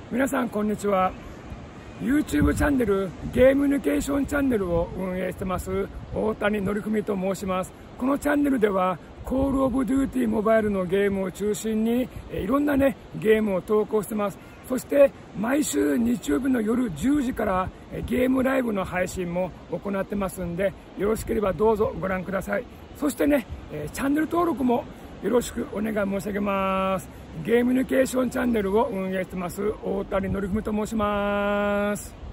皆さんこんにちは。 YouTube チャンネルゲームニケーションチャンネルを運営してます大谷則文と申します。このチャンネルではコールオブデューティーモバイルのゲームを中心にいろんなゲームを投稿してます。そして毎週日曜日の夜10時からゲームライブの配信も行ってますんで、よろしければどうぞご覧ください。そしてチャンネル登録もよろしくお願い申し上げます。ゲームニケーションチャンネルを運営してます大谷則文と申します。